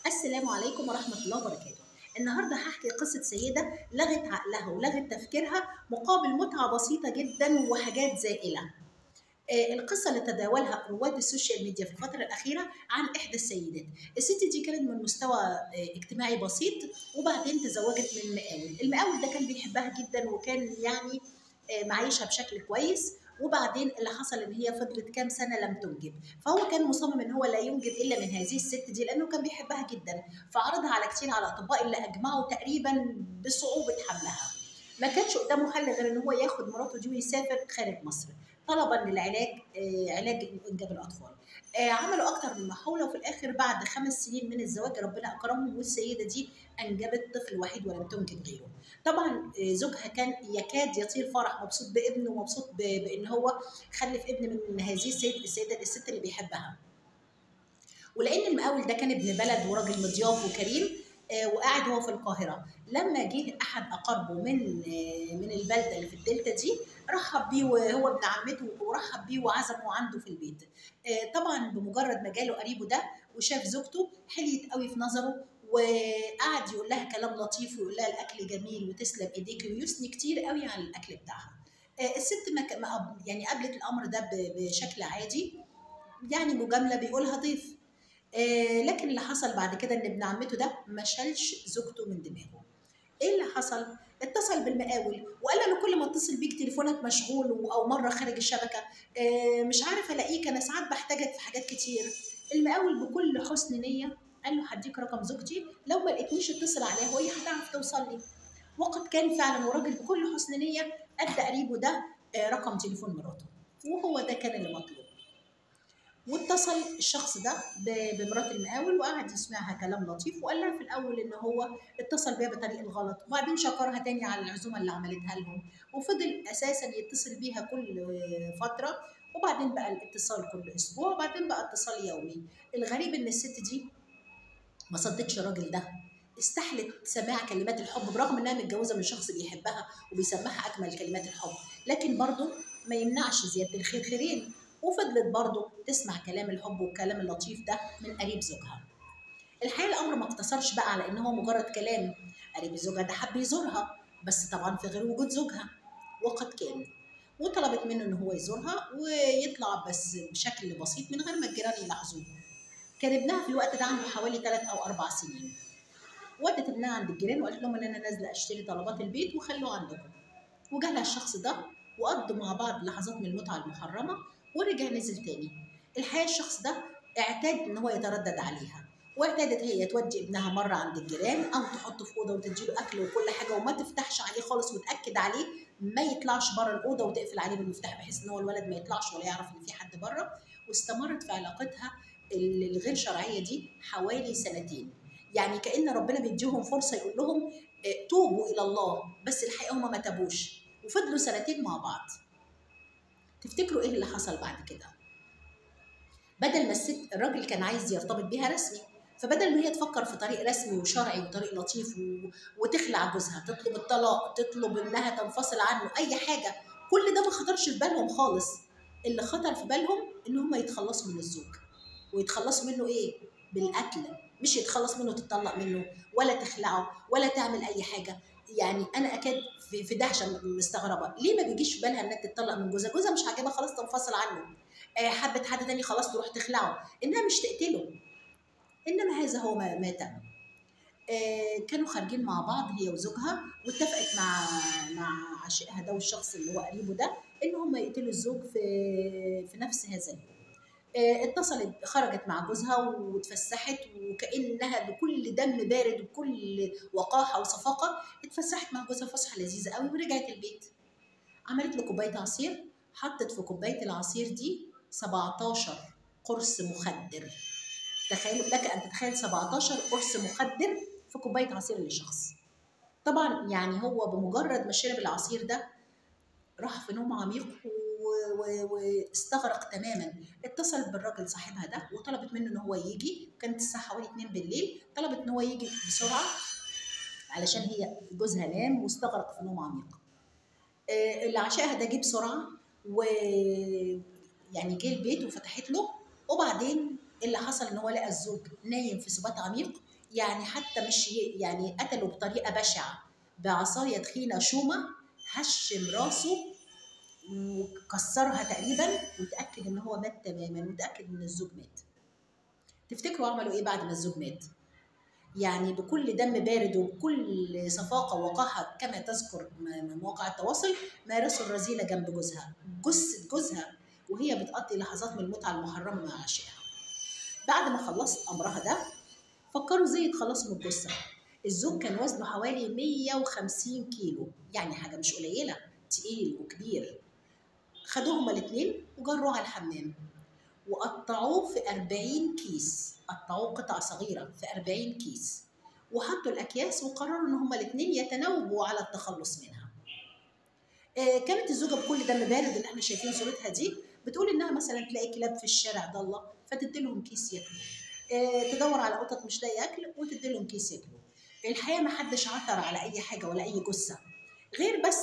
السلام عليكم ورحمة الله وبركاته. النهارده هحكي قصة سيدة لغت عقلها ولغت تفكيرها مقابل متعة بسيطة جدا وحاجات زائلة. القصة اللي تداولها رواد السوشيال ميديا في الفترة الأخيرة عن إحدى السيدات. الست دي كانت من مستوى اجتماعي بسيط، وبعدين تزوجت من مقاول. المقاول ده كان بيحبها جدا وكان يعني معيشها بشكل كويس. وبعدين اللي حصل ان هي فضلت كام سنه لم تنجب، فهو كان مصمم ان هو لا ينجب الا من هذه الست دي لانه كان بيحبها جدا، فعرضها على كتير على الاطباء اللي اجمعوا تقريبا بصعوبه حملها. ما كانش قدامه حل غير ان هو ياخد مراته دي ويسافر خارج مصر طلبا للعلاج، علاج انجاب الاطفال. عملوا اكتر من محاوله، وفي الاخر بعد 5 سنين من الزواج ربنا اكرمهم والسيده دي انجبت طفل وحيد ولم تنجب غيره. طبعا زوجها كان يكاد يطير فرح، مبسوط بابنه ومبسوط بان هو خلف ابن من هذه السيده الست اللي بيحبها. ولان المقاول ده كان ابن بلد وراجل مضياف وكريم، وقاعد هو في القاهره، لما جه احد اقاربه من البلده اللي في الدلتا دي رحب بيه، وهو ابن عمته، ورحب بيه وعزمه عنده في البيت. طبعا بمجرد ما جاله قريبه ده وشاف زوجته حليت قوي في نظره، وقعد يقول لها كلام لطيف ويقول لها الاكل جميل وتسلم ايديكي، ويثني كتير قوي على الاكل بتاعها. الست يعني قابلت الامر ده بشكل عادي، يعني مجامله بيقولها ضيف. لكن اللي حصل بعد كده ان ابن عمته ده ما شالش زوجته من دماغه. ايه اللي حصل؟ اتصل بالمقاول وقال له: انا كل ما اتصل بيك تليفونك مشغول او مره خارج الشبكه، مش عارف الاقيك، انا ساعات بحتاجك في حاجات كتير. المقاول بكل حسن نيه قال له: هديك رقم زوجتي، لو ما لقيتنيش اتصل عليها وهي هتعرف توصل لي. وقد كان فعلا، وراجل بكل حسن نيه ادى قريبه ده رقم تليفون مراته، وهو ده كان اللي مطلوب. واتصل الشخص ده بمرات المقاول وقعد يسمعها كلام لطيف، وقال لها في الاول ان هو اتصل بيها بطريق الغلط، وبعدين شكرها تاني على العزومه اللي عملتها لهم، وفضل اساسا يتصل بيها كل فتره، وبعدين بقى الاتصال كل اسبوع، وبعدين بقى اتصال يومي. الغريب ان الست دي ما صدتش الراجل ده، استحلت سماع كلمات الحب برغم انها متجوزه من شخص بيحبها وبيسمعها اجمل كلمات الحب، لكن برضه ما يمنعش زياده الخير خيرين، وفضلت برضه تسمع كلام الحب والكلام اللطيف ده من قريب زوجها. الحقيقه الامر ما اقتصرش بقى على ان هو مجرد كلام. قريب زوجها ده حب يزورها، بس طبعا في غير وجود زوجها، وقد كان، وطلبت منه ان هو يزورها ويطلع بس بشكل بسيط من غير ما الجيران يلاحظوه. كان ابنها في الوقت ده عنده حوالي 3 أو 4 سنين. ودت ابنها عند الجيران وقالت لهم ان انا نازله اشتري طلبات البيت وخلوه عندكم. وجالها الشخص ده وقضوا مع بعض لحظات من المتعه المحرمه، ورجع نزل تاني. الحقيقه الشخص ده اعتاد ان هو يتردد عليها، واعتادت هي تودي ابنها مره عند الجيران او تحطه في اوضه وتديله اكل وكل حاجه، وما تفتحش عليه خالص، وتاكد عليه ما يطلعش بره الاوضه، وتقفل عليه بالمفتاح بحيث ان هو الولد ما يطلعش ولا يعرف ان في حد بره. واستمرت في علاقتها الغير شرعيه دي حوالي سنتين، يعني كأن ربنا بيديهم فرصة يقول لهم توبوا إلى الله، بس الحقيقة هم ما تابوش، وفضلوا سنتين مع بعض. تفتكروا إيه اللي حصل بعد كده؟ بدل ما الراجل كان عايز يرتبط بيها رسمي، فبدل ما هي تفكر في طريق رسمي وشرعي وطريق لطيف وتخلع جوزها، تطلب الطلاق، تطلب إنها تنفصل عنه، أي حاجة، كل ده ما خطرش في بالهم خالص. اللي خطر في بالهم إن هم يتخلصوا من الزوج. ويتخلصوا منه ايه؟ بالقتل. مش يتخلص منه تتطلق منه ولا تخلعه ولا تعمل اي حاجه. يعني انا اكاد في دهشه مستغربه ليه ما بيجيش في بالها انها تتطلق من جوزها. جوزها مش عاجبها خلاص تنفصل عنه، حبت حد تاني خلاص تروح تخلعه، انها مش تقتله. انما هذا هو ما تم. كانوا خارجين مع بعض هي وزوجها، واتفقت مع عشيقها ده والشخص اللي هو قريبه ده ان هم يقتلوا الزوج في نفس هذا اليوم. اتصلت، خرجت مع جوزها واتفسحت، وكأنها بكل دم بارد وكل وقاحة وصفاقة اتفسحت مع جوزها فسحة لذيذة قوي، ورجعت البيت. عملت له كوباية عصير، حطت في كوباية العصير دي 17 قرص مخدر. تخيلوا، لك أن تتخيل 17 قرص مخدر في كوباية عصير لشخص. طبعا يعني هو بمجرد ما شرب العصير ده راح في نوم عميق واستغرق تماما. اتصلت بالراجل صاحبها ده وطلبت منه ان هو يجي، كانت الساعه حوالي 2 بالليل، طلبت ان هو يجي بسرعه علشان هي جوزها نام واستغرق في نوم عميق. اللي عشقها ده جه بسرعه، و يعني جه البيت وفتحت له، وبعدين اللي حصل ان هو لقى الزوج نايم في سبات عميق، يعني حتى مش يعني قتله بطريقه بشعه بعصايه تخينه شومه، هشم راسه وكسرها تقريبا، وتاكد ان هو مات تماما، وتاكد ان الزوج مات. تفتكروا عملوا ايه بعد ما الزوج مات؟ يعني بكل دم بارد وبكل صفاقه ووقاحه كما تذكر مواقع التواصل، مارسوا الرذيله جنب جوزها، جثه جوزها وهي بتقضي لحظات من المتعه المحرمه مع عشيقها. بعد ما خلصت امرها ده، فكروا ازاي يتخلصوا من الجثه. الزوج كان وزنه حوالي 150 كيلو، يعني حاجه مش قليله، تقيل وكبير. خدوه هما الاثنين وجروه على الحمام، وقطعوه في 40 كيس، قطعوه قطع صغيره في 40 كيس، وحطوا الاكياس وقرروا ان هما الاثنين يتناوبوا على التخلص منها. كانت الزوجه بكل دم بارد اللي احنا شايفين صورتها دي بتقول انها مثلا تلاقي كلاب في الشارع ضاله فتدي لهم كيس ياكلوا، تدور على قطط مش لاقي اكل وتدي لهم كيس ياكلوا. الحقيقه ما حدش عثر على اي حاجه ولا اي جثه، غير بس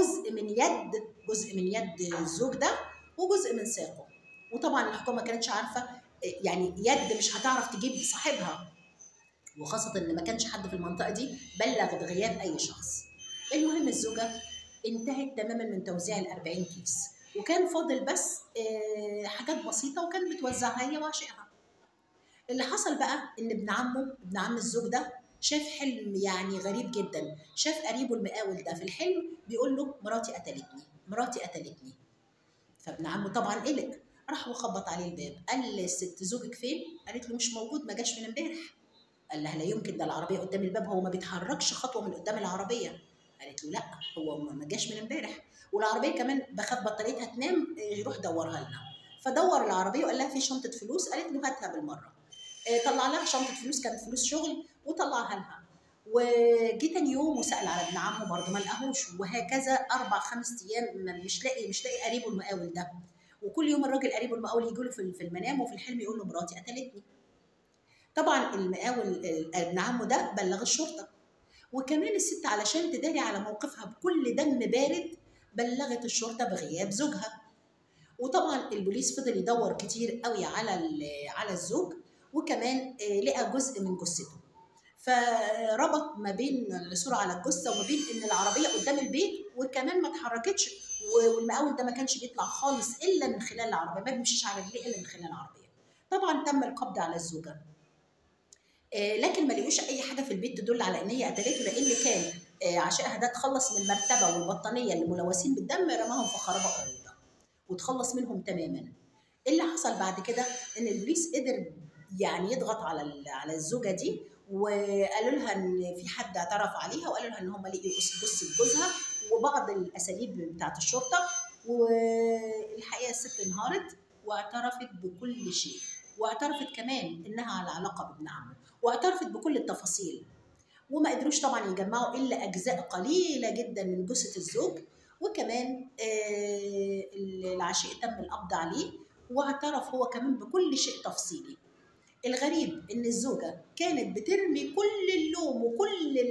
جزء من يد الزوج ده وجزء من ساقه. وطبعا الحكومه ما كانتش عارفه، يعني يد مش هتعرف تجيب صاحبها، وخاصه ان ما كانش حد في المنطقه دي بلغ بغياب اي شخص. المهم الزوجه انتهت تماما من توزيع ال40 كيس، وكان فاضل بس حاجات بسيطه وكانت بتوزعها هي وعشقها. اللي حصل بقى ان ابن عم الزوج ده شاف حلم يعني غريب جدا. شاف قريبه المقاول ده في الحلم بيقول له مراتي قتلتني، مراتي قتلتني. فابن عمه طبعا قلق، راح وخبط عليه الباب، قال الست زوجك فين؟ قالت له مش موجود، ما جاش من امبارح. قال لها لا يمكن، ده العربيه قدام الباب، هو ما بيتحركش خطوه من قدام العربيه. قالت له لا، هو ما جاش من امبارح، والعربيه كمان بخاف بطاريتها تنام، روح دورها لنا. فدور العربيه وقال لها في شنطه فلوس، قالت له هاتها بالمره. طلع لها شنطه فلوس، كانت فلوس شغل، وطلعها لها. وجي تاني يوم وسال على ابن عمه برضه ما لقاهوش، وهكذا 4 5 ايام مش لاقي قريبه المقاول ده. وكل يوم الراجل قريبه المقاول يجي له في المنام وفي الحلم يقول له مراتي قتلتني. طبعا المقاول ابن عمه ده بلغ الشرطه، وكمان الست علشان تداري على موقفها بكل دم بارد بلغت الشرطه بغياب زوجها. وطبعا البوليس فضل يدور كتير قوي على الزوج، وكمان لقى جزء من جثته. فربط ما بين العثور على الجثه وما بين ان العربيه قدام البيت وكمان ما اتحركتش، والمقاول ده ما كانش بيطلع خالص الا من خلال العربيه، ما بيمشيش على رجليه الا من خلال العربيه. طبعا تم القبض على الزوجه، لكن ما لقوش اي حاجه في البيت تدل على ان هي قتلته، لان كان عشائها ده اتخلص من المرتبه والبطانيه اللي ملوثين بالدم، رماهم في خرابه قريبه وتخلص منهم تماما. اللي حصل بعد كده ان البوليس قدر يعني يضغط على الزوجه دي، وقالوا لها ان في حد اعترف عليها، وقالوا لها ان هم لقوا جثه جوزها وبعض الاساليب بتاعت الشرطه. والحقيقه الست انهارت واعترفت بكل شيء، واعترفت كمان انها على علاقه بابن عمه، واعترفت بكل التفاصيل. وما قدروش طبعا يجمعوا الا اجزاء قليله جدا من جثه الزوج، وكمان العشيق تم القبض عليه واعترف هو كمان بكل شيء تفصيلي. الغريب ان الزوجه كانت بترمي كل اللوم وكل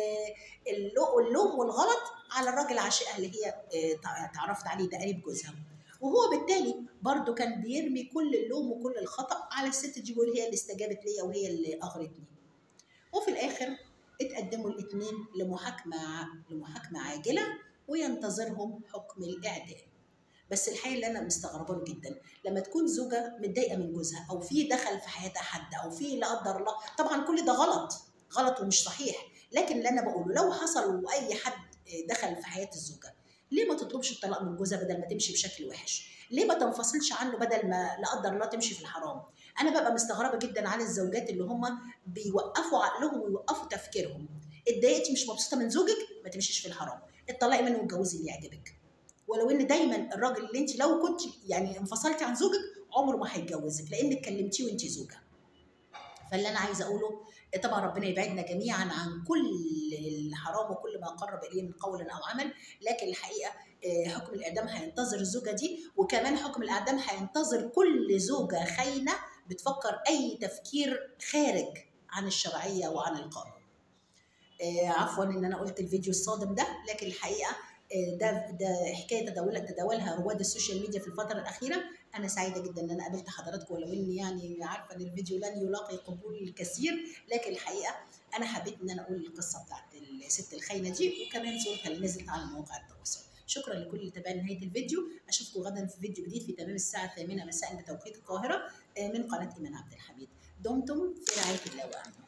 اللوم والغلط على الراجل عشيقها اللي هي اتعرفت عليه ده قريب جوزها، وهو بالتالي برضه كان بيرمي كل اللوم وكل الخطأ على الست دي، بيقول هي اللي استجابت ليا وهي اللي اغرتني. وفي الاخر اتقدموا الاثنين لمحاكمه عاجله وينتظرهم حكم الاعدام. بس الحقيقه اللي انا مستغربه له جدا لما تكون زوجه متضايقه من جوزها، او في دخل في حياتها حد، او في لا قدر الله، طبعا كل ده غلط ومش صحيح، لكن اللي انا بقوله لو حصل واي حد دخل في حياه الزوجه، ليه ما تطلبش الطلاق من جوزها بدل ما تمشي بشكل وحش؟ ليه ما تنفصلش عنه بدل ما لا قدر الله تمشي في الحرام؟ انا ببقى مستغربه جدا على الزوجات اللي هم بيوقفوا عقلهم ويوقفوا تفكيرهم. اتضايقتي مش مبسوطه من زوجك، ما تمشيش في الحرام، اتطلقي منه واتجوزي اللي يعجبك. ولو ان دايما الراجل اللي انت لو كنت يعني انفصلتي عن زوجك عمره ما هيتجوزك، لانك كلمتيه وانت زوجه. فاللي انا عايزه اقوله طبعا ربنا يبعدنا جميعا عن كل الحرام وكل ما قرب اليه من قول او عمل، لكن الحقيقه حكم الاعدام هينتظر الزوجه دي، وكمان حكم الاعدام هينتظر كل زوجه خاينه بتفكر اي تفكير خارج عن الشرعيه وعن القانون. عفوا ان انا قلت الفيديو الصادم ده، لكن الحقيقه ده حكايه تداولها رواد السوشيال ميديا في الفتره الاخيره. انا سعيده جدا ان انا قابلت حضراتكم، ولو اني يعني عارفه ان الفيديو لن يلاقي قبول الكثير، لكن الحقيقه انا حبيت ان انا اقول القصه بتاعت الست الخاينه دي، وكمان صورتها اللي نزلت على مواقع التواصل. شكرا لكل اللي تابع نهايه الفيديو. اشوفكم غدا في فيديو جديد في تمام الساعه 8 مساء بتوقيت القاهره من قناه ايمان عبد الحميد. دمتم في رعايه الله وامنه.